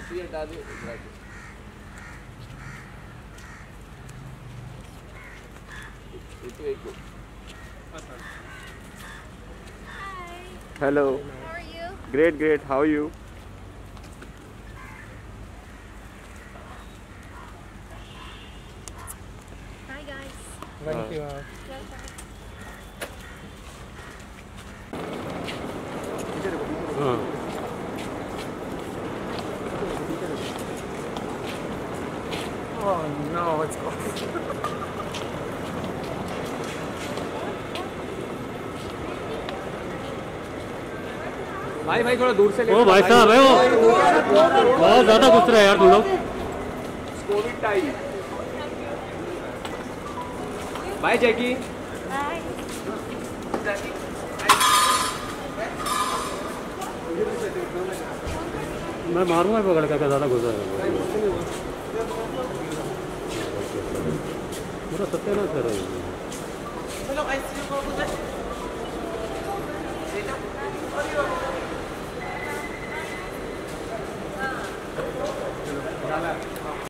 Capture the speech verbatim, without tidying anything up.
ये हटा दे Hello. How are you? Great, great. How are you? Hi guys. Thank you. हाँ. Oh no, it's close. भाई भाई थोड़ा दूर से ले ओ भाई साहब है वो बहुत ज़्यादा गुस्सा है यार तुम लोग. Covid time. Bye Jackie. Hi. मैं मारूंगा पकड़ का ज़्यादा गुस्सा है. पूरा सत्यानाश कर रहा है. Hello, I see you.